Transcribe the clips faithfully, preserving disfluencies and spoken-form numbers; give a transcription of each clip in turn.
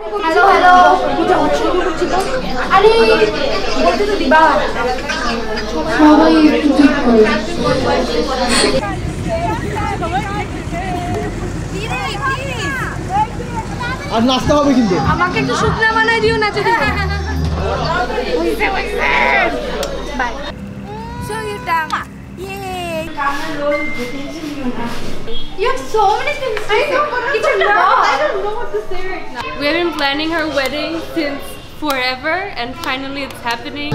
Hello hello আরে বলতে তো দিবা সবাই একটু ঠিক করে আর নাস্তা হবে কিন্তু আমাকে একটু শুকনা বানাই দিও নাচে দিও হইছে হইছে bye show you dumb Yay! You have so many things to say. I don't know what to say right now. We have been planning her wedding since forever and finally it's happening.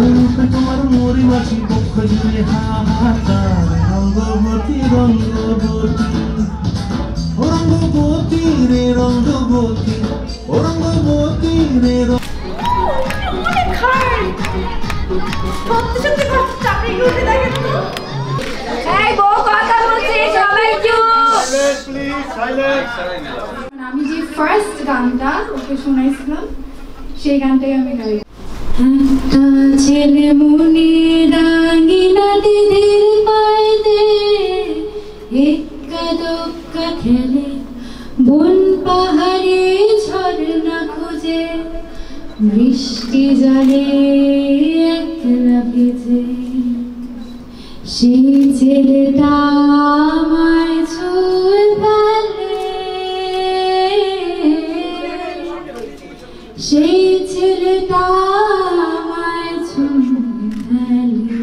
আমি যে first গানটা ওকে শোনাইছিলাম সেই গানটাই আমি গাই ছেলে মনে রাঙিনা দিদির পায়ে দে এক্কা দোক্কা খেলে বন পাহাড়ে ঝর্ণা খুঁজে বৃষ্টি জলে একলা ভিজে সেই ছেলেটা আমায় ছুঁয়ে ফেলে সেই ছেলেটা আমায় ছুঁয়ে ফেলে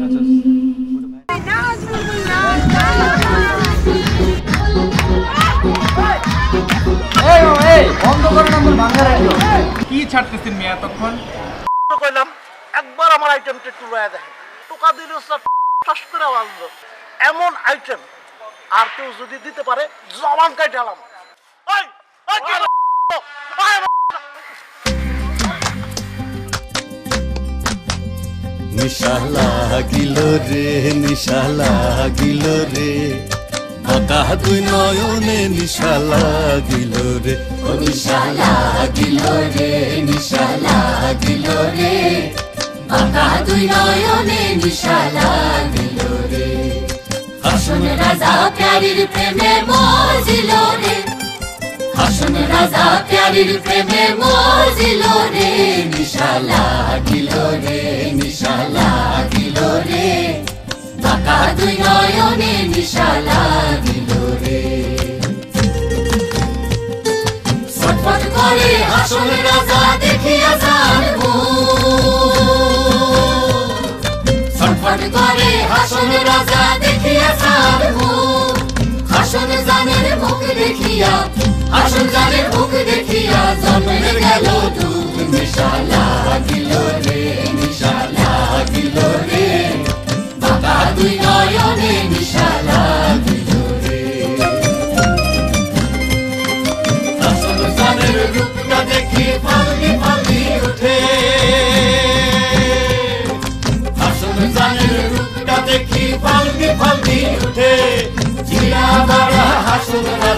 কি ছাড়তেছেন মিয়া তখন কইলাম একবার আমার আইটেমটা একটু রয়ে দেখেন টোকা দিল ঠাস করে বাজলো এমন আইটেম আর কেউ যদি দিতে পারে জবান কাই ঢালাম নিশা লাগিল রে নিশা লাগিল রে বাঁকা দুই নয়নে নিশা লাগিল রে ও নিশা লাগিল রে নিশা লাগিল রে বাঁকা দুই নয়নে নিশা লাগিল রে হাসন রাজা প্যারির প্রেমে মজিল রে হাসন রাজা প্যারির প্রেমে মজিল রে নিশা লাগিল রে নিশা লাগিল রে বাঁকা দুই নয়নে নিশা লাগিল রে ছটফট করে হাসন রাজা দেখিয়া যার ছটফট করে হাসন রাজা দেখিয়া যার হাসন জানের মুখ দেখিয়া হাসন জানের মুখ দেখিয়া জন্মের গেল দুঃখ নিশা লাগিল রে নিশা লাগিল রে বাঁকা দুই নয়নে নিশা লাগিল রে হাসন জানের রূপটা দেখি ফালকি ফালকি উঠে হাসন জানের রূপটা দেখি ফালকি ফালকি উঠে জিয়া বাড়া হাসন